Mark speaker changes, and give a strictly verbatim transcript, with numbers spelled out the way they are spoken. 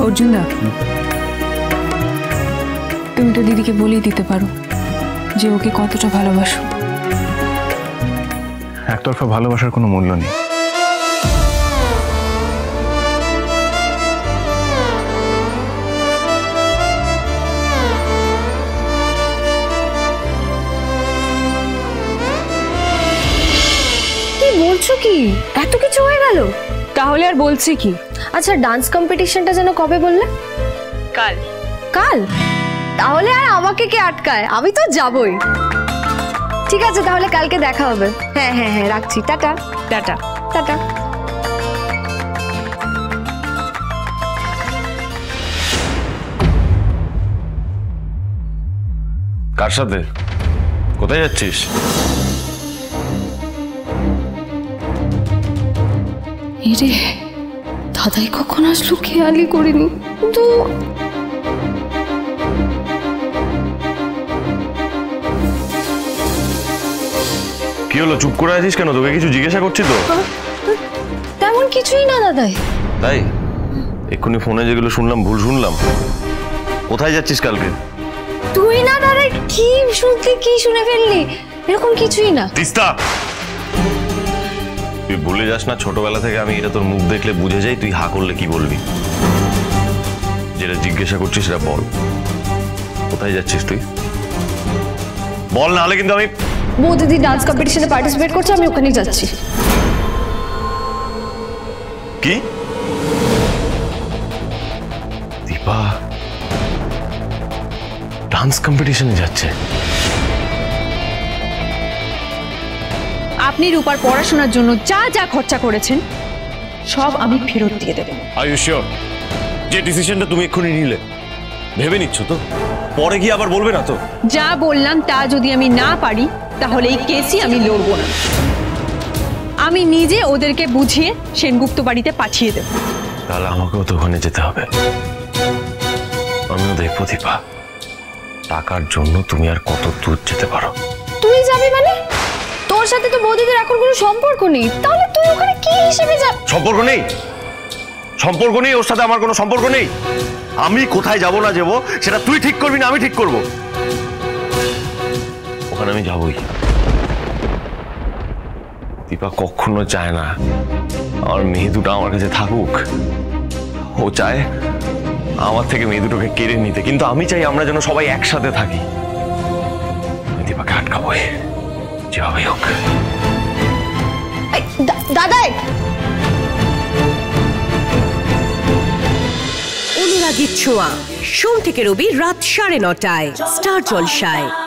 Speaker 1: অর্জুন দা, তুমি তো দিদিকে বলেই দিতে পারো যে ওকে কতটা ভালোবাসো।
Speaker 2: একতরফা ভালোবাসার কোনো মূল্য নেই।
Speaker 3: কি বলছো কি? এত কিছু হয়ে গেল?
Speaker 1: তাহলে আর বলছি কি?
Speaker 3: আচ্ছা, ডান্স কম্পিটিশনটা যেন কবে বললে?
Speaker 1: কাল।
Speaker 3: কাল? তাহলে আর আমাকে কে আটকায়? আমি তো যাবই। ঠিক আছে, তাহলে কালকে দেখা হবে। হ্যাঁ হ্যাঁ হ্যাঁ, রাখছি। টাটা।
Speaker 1: টাটা।
Speaker 3: টাটা।
Speaker 4: কার সাথে? কোথায় যাচ্ছিস?
Speaker 3: এরে, দাদাই কখন আসলো খেয়ালই করিনি। কিন্তু
Speaker 4: কি হলো, চুপ করে আছিস কেন? তোকে কিছু জিজ্ঞাসা করছি তো।
Speaker 3: তেমন কিছুই না দাদাই।
Speaker 4: তাই এক্ষুনি ফোনে যেগুলো শুনলাম ভুল শুনলাম? কোথায় যাচ্ছিস কালকে?
Speaker 3: তুই না দাদাই, কি শুনলি, কি শুনে ফেললি? এরকম কিছুই না।
Speaker 4: তিস্তা, তুই ভুলে যাস না ছোটবেলা থেকে আমি এটা তোর মুখ দেখলে বুঝে যাই তুই হা করলে কি বলবি। যেটা জিজ্ঞাসা করছিস সেটা বল। কোথায় যাচ্ছিস তুই? বল, না হলে কিন্তু আমি।
Speaker 3: বৌদিদি ডান্স কম্পিটিশনে পার্টিসিপেট করছে, আমি ওখানেই যাচ্ছি।
Speaker 4: কি? দীপা ডান্স কম্পিটিশনে যাচ্ছে?
Speaker 1: আপনি রূপার পড়াশোনার জন্য যা যা খরচা করেছেন সব আমি ফেরত দিয়ে দেব।
Speaker 4: আর ইউ শিওর যে ডিসিশনটা তুমি এক্ষুনি নিলে ভেবে নিচ্ছ তো? পরে গিয়ে আবার বলবে না তো?
Speaker 1: যা বললাম তা যদি আমি না পারি তাহলে এই কেসই আমি লড়ব না। আমি নিজে ওদেরকে বুঝিয়ে সেনগুপ্ত বাড়িতে পাঠিয়ে দেব।
Speaker 4: তাহলে আমাকেও তো ওখানে যেতে হবে। আমিও দেখবো দীপা টাকার জন্য তুমি আর কত দূর যেতে পারো।
Speaker 3: তুই যাবি মানে? তোর সাথে তো বৌদিদের এখন কোনো সম্পর্ক নেই, তাহলে তুই ওখানে কি হিসেবে যা?
Speaker 4: সম্পর্ক নেই? সম্পর্ক নেই? ওর সাথে আমার কোনো সম্পর্ক নেই। আমি কোথায় যাব না যাব সেটা তুই ঠিক করবি না আমি ঠিক করব? ওখানে আমি যাবই। দীপা কখনো চায় না আমার মেয়ে দুটো আমার কাছে থাকুক। ও চায় আমার থেকে মেয়ে দুটোকে কেড়ে নিতে, কিন্তু আমি চাই আমরা যেন সবাই একসাথে থাকি। দীপাকে আটকাবোই যেভাবে হোক।
Speaker 3: দাদাই,
Speaker 5: অনুরাগীর ছোঁয়া সোম থেকে রবি রাত সাড়ে নটায় স্টার জলসায়।